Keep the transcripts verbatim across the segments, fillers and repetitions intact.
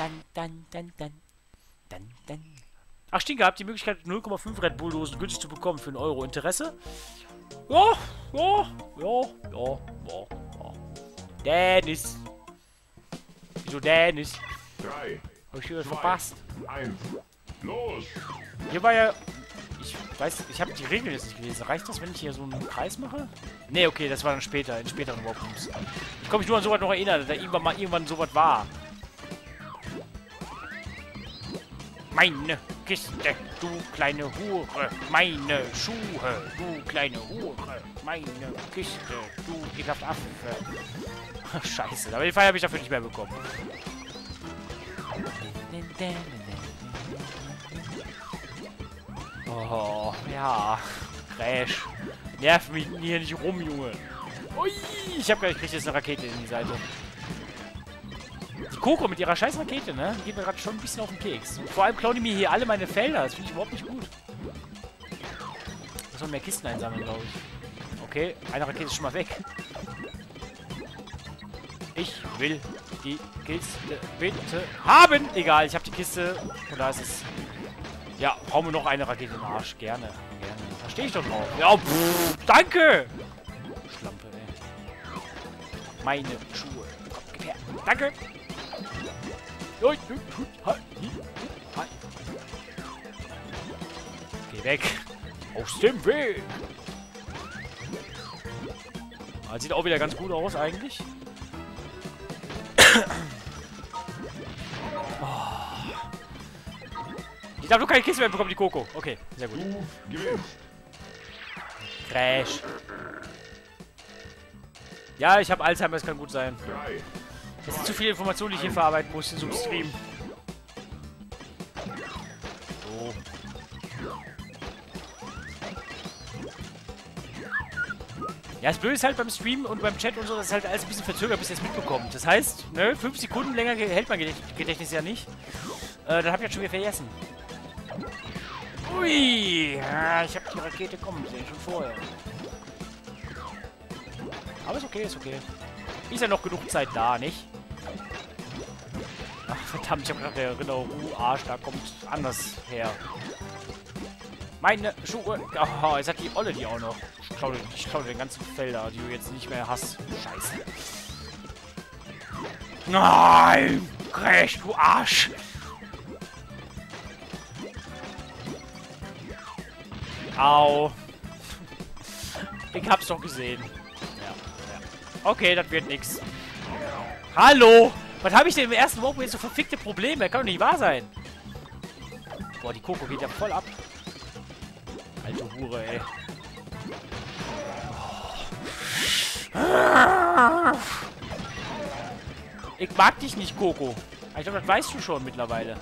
dann, dann, dann, dann, dann, dann. Ach, stimmt, ihr habt die Möglichkeit, null Komma fünf Red Bull-Dosen günstig zu bekommen für einen Euro. Interesse? Ja, ja, ja, ja, ja, ja. Dennis. Wieso Dennis? Drei, Hab ich wieder zwei, verpasst. eins, los! Hier war ja... Ich weiß, ich habe die Regeln jetzt nicht gelesen. Reicht das, wenn ich hier so einen Kreis mache? Ne, okay, das war dann später, in späteren Warpums. Ich kann mich nur an sowas noch erinnern, dass da irgendwann mal irgendwann sowas war. Meine Kiste, du kleine Hure. Meine Schuhe, du kleine Hure. Meine Kiste, du ekelhaft Affe. Scheiße, aber die Feier habe ich dafür nicht mehr bekommen. Oh, ja. Crash. Nerv mich hier nicht rum, Junge. Ui, ich hab gleich krieg jetzt eine Rakete in die Seite. Die Coco mit ihrer scheiß Rakete, ne? Die geht mir gerade schon ein bisschen auf den Keks. Und vor allem klauen die mir hier alle meine Felder. Das finde ich überhaupt nicht gut. Ich muss noch mehr Kisten einsammeln, glaube ich. Okay, eine Rakete ist schon mal weg. Ich will die Kiste bitte haben. Egal, ich habe die Kiste. Und da ist es. Ja, hau mir noch eine Rakete in den Arsch. Gerne, gerne. Da stehe ich doch drauf. Ja, pff, danke! Schlampe, ey. Meine Schuhe. Komm, gib her. Danke! Geh weg. Aus dem Weg. Das sieht auch wieder ganz gut aus, eigentlich. Oh. Ich darf nur keine Kiste mehr bekommen, die Coco. Okay, sehr gut. Crash. Ja, ich habe Alzheimer, das kann gut sein. Es sind zu viele Informationen, die ich hier verarbeiten muss in so einem Stream. So. Ja, das Blöde ist halt beim Stream und beim Chat und so, das ist halt alles ein bisschen verzögert, bis ihr es mitbekommt. Das heißt, ne, fünf Sekunden länger hält mein Gedächtnis ja nicht. Äh, dann hab ich das schon wieder vergessen. Ui, ja, ich habe die Rakete kommen sehen, schon vorher. Aber ist okay, ist okay. Ist ja noch genug Zeit da, nicht? Ach, verdammt, ich habe gerade Erinnerung. Uh, Arsch, da kommt anders her. Meine Schuhe. Oh, jetzt hat die Olle die auch noch. Ich klaue, ich klaue den ganzen Felder, die du jetzt nicht mehr hast. Scheiße. Nein! Crash, du Arsch! Au. Ich hab's doch gesehen. Ja, ja. Okay, das wird nix. Hallo! Was habe ich denn im ersten Walk jetzt so verfickte Probleme? Kann doch nicht wahr sein. Boah, die Coco geht ja voll ab. Alte Hure, ey. Oh. Ich mag dich nicht, Coco. Ich glaube, das weißt du schon mittlerweile.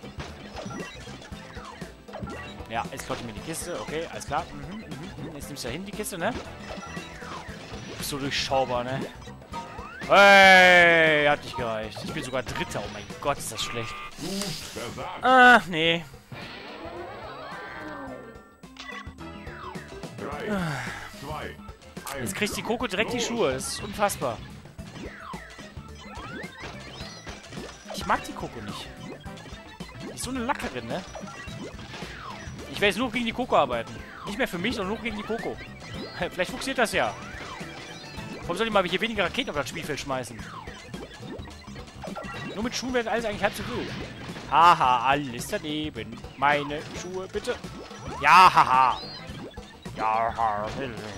Ja, jetzt klaut mir die Kiste. Okay, alles klar. Mhm, mhm, mhm. Jetzt nimmst du da hin die Kiste, ne? Du bist so durchschaubar, ne? Hey, hat nicht gereicht. Ich bin sogar Dritter. Oh mein Gott, ist das schlecht. Ah, nee. Jetzt kriegt die Coco direkt die Schuhe. Das ist unfassbar. Ich mag die Coco nicht. Die ist so eine Lackerin, ne? Ich werde jetzt nur gegen die Coco arbeiten. Nicht mehr für mich, sondern nur gegen die Coco. Vielleicht funktioniert das ja. Warum soll ich mal hier weniger Raketen auf das Spielfeld schmeißen? Nur mit Schuhen wird alles eigentlich halb so wild. Haha, alles daneben. Meine Schuhe, bitte. Ja, haha. Ja, haha.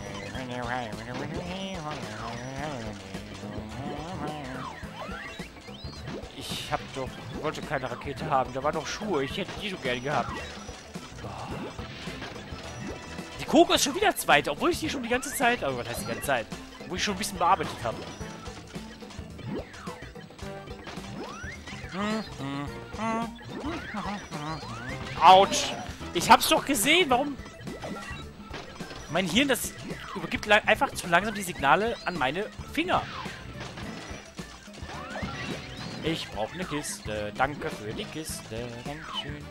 Ich hab doch... wollte keine Rakete haben. Da waren doch Schuhe. Ich hätte die so gerne gehabt. Die Coco ist schon wieder Zweite, obwohl ich die schon die ganze Zeit... Oh, was heißt die ganze Zeit? Wo ich schon ein bisschen bearbeitet habe. Autsch! Ich hab's doch gesehen, warum... Mein Hirn, das übergibt einfach zu langsam die Signale an meine Finger. Ich brauche eine Kiste. Danke für die Kiste. Dankeschön.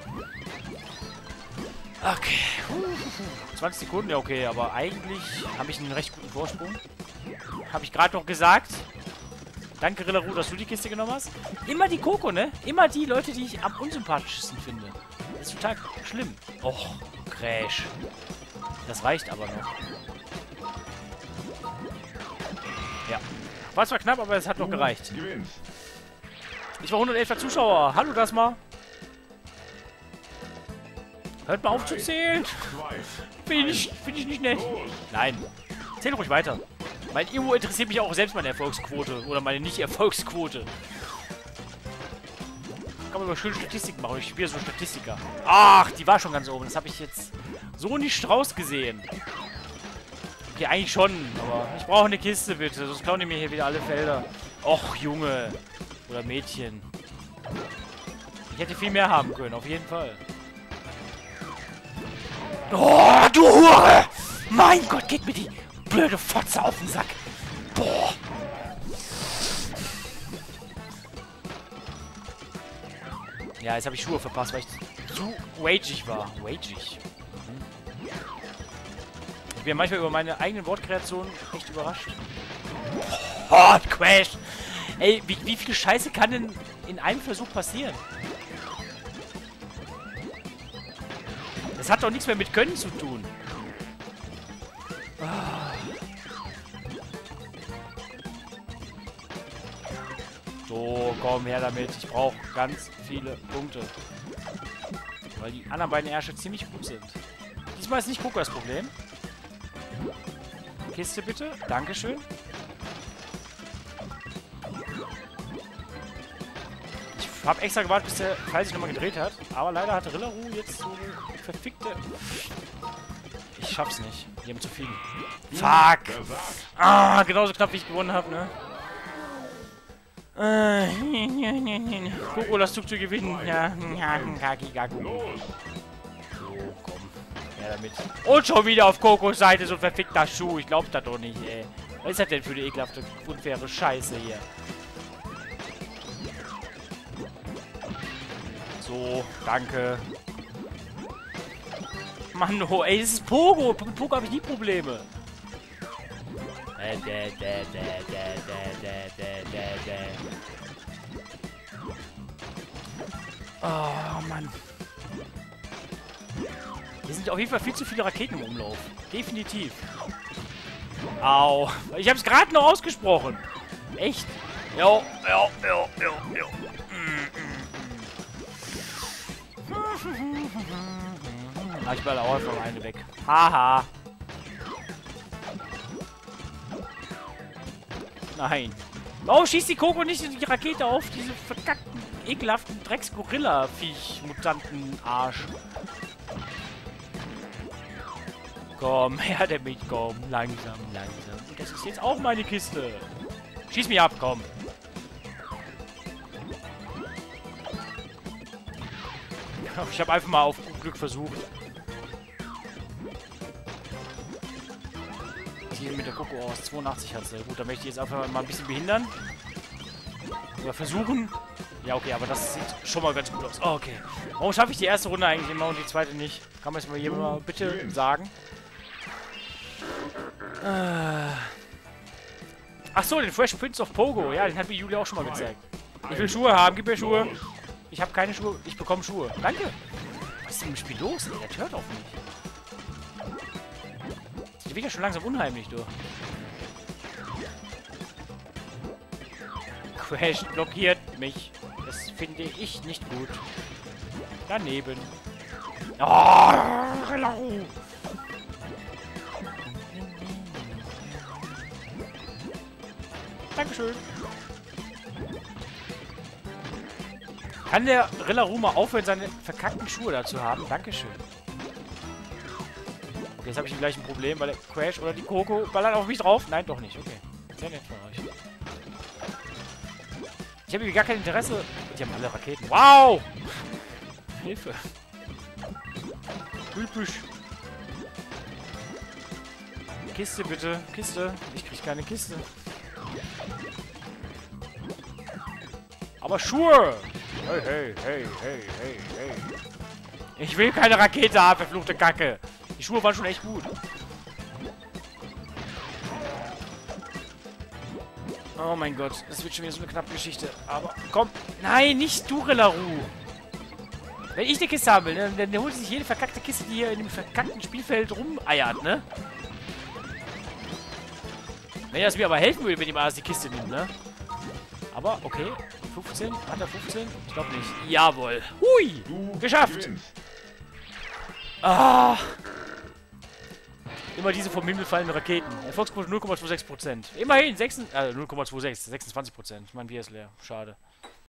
Okay. zwanzig Sekunden, ja okay, aber eigentlich habe ich einen recht guten Vorsprung. Habe ich gerade noch gesagt. Danke, Rillaru, dass du die Kiste genommen hast. Immer die Coco, ne? Immer die Leute, die ich am unsympathischsten finde. Das ist total schlimm. Och, Crash. Das reicht aber noch. Ja. War zwar knapp, aber es hat noch gereicht. Ich war hundertelf Zuschauer. Hallo, das mal. Hört mal auf zu zählen. Finde ich, find ich nicht nett. Nein. Zähl ruhig weiter. Weil irgendwo interessiert mich auch selbst meine Erfolgsquote. Oder meine Nicht-Erfolgsquote. Kann man über schöne Statistiken machen. Ich spiele so Statistiker. Ach, die war schon ganz oben. Das habe ich jetzt so nicht rausgesehen. Okay, eigentlich schon. Aber ich brauche eine Kiste, bitte. Sonst klauen die mir hier wieder alle Felder. Och, Junge. Oder Mädchen. Ich hätte viel mehr haben können. Auf jeden Fall. Oh, du Hure! Mein Gott, geht mir die blöde Fotze auf den Sack. Boah. Ja, jetzt habe ich Schuhe verpasst, weil ich zu rageig war. Rageig. Mhm. Ich bin manchmal über meine eigenen Wortkreationen echt überrascht. Oh, Crash! Ey, wie, wie viel Scheiße kann denn in einem Versuch passieren? Das hat doch nichts mehr mit Können zu tun. Ah. So, komm her damit. Ich brauche ganz viele Punkte. Weil die anderen beiden Ärsche ziemlich gut sind. Diesmal ist nicht Coco das Problem. Kiste bitte. Dankeschön. Ich habe extra gewartet, bis der Pfeil sich nochmal gedreht hat. Aber leider hat Rillaru jetzt so verfickte... Ich schaff's nicht. Die haben zu viel. Fuck! Ah, genauso knapp, wie ich gewonnen habe, ne? Äh, Coco, lass du zu gewinnen. Ja, Kaki, Gaku. So, komm. Ja, damit. Und schon wieder auf Kokos Seite so ein verfickter Schuh. Ich glaub das doch nicht, ey. Was ist das denn für eine ekelhafte, unfaire Scheiße hier? So, danke. Mann, oh, ey, das ist Pogo. Mit Pogo habe ich nie Probleme. Äh, dä, dä, dä, dä, dä, dä, dä, dä. Oh, Mann. Hier sind auf jeden Fall viel zu viele Raketen im Umlauf. Definitiv. Au. Ich habe es gerade noch ausgesprochen. Echt? Jo, jo, jo, jo, jo. Ah, ich baller auch von eine weg. Haha. Nein. Warum schießt die Coco nicht die Rakete auf diese verkackten, ekelhaften Drecks-Gorilla-Viech-Mutanten-Arsch? Komm, her damit, komm. Langsam, langsam. Und das ist jetzt auch meine Kiste. Schieß mich ab, komm. Ich habe einfach mal auf gut Glück versucht. Hier mit der Coco aus zweiundachtzig hat sie. Gut, da möchte ich jetzt einfach mal ein bisschen behindern. Oder versuchen. Ja, okay, aber das sieht schon mal ganz gut aus. Oh, okay. Warum schaffe ich die erste Runde eigentlich immer und die zweite nicht? Kann man es mal jemand mal bitte sagen? Äh. Ach so, den Fresh Prince of Pogo. Ja, den hat mir Julia auch schon mal gezeigt. Ich will Schuhe haben. Gib mir Schuhe. Ich habe keine Schuhe. Ich bekomme Schuhe. Danke. Was ist denn im Spiel los? Ey, der hört auf mich. Das wird ja schon langsam unheimlich, du. Crash blockiert mich. Das finde ich nicht gut. Daneben. Oh, Rillaru. Dankeschön. Kann der Rillaru mal aufhören, seine verkackten Schuhe dazu haben? Dankeschön. Okay, jetzt habe ich gleich ein Problem, weil der Crash oder die Coco ballert auf mich drauf. Nein, doch nicht. Okay. Sehr nett von euch. Ich habe hier gar kein Interesse. Die haben alle Raketen. Wow! Hilfe. Typisch. Kiste bitte. Kiste. Ich krieg keine Kiste. Aber Schuhe! Hey, hey, hey, hey, hey, hey. Ich will keine Rakete haben, verfluchte Kacke. Die Schuhe waren schon echt gut. Oh mein Gott, das wird schon wieder so eine knappe Geschichte. Aber komm. Nein, nicht du, Rillaru. Wenn ich eine Kiste haben will, ne, dann, dann holt sich jede verkackte Kiste, die hier in dem verkackten Spielfeld rumeiert, ne? Wenn das mir aber helfen würde, wenn die mal die Kiste nimmt, ne? Aber, okay. fünfzehn? Hat er fünfzehn? Ich glaube nicht. Jawohl. Hui! Du Geschafft! gewinnst. Ah! Immer diese vom Himmel fallenden Raketen. Erfolgsquote null Komma sechsundzwanzig Prozent. Immerhin, sechs, äh, null Komma sechsundzwanzig, sechsundzwanzig Prozent. Mein Bier ist leer. Schade.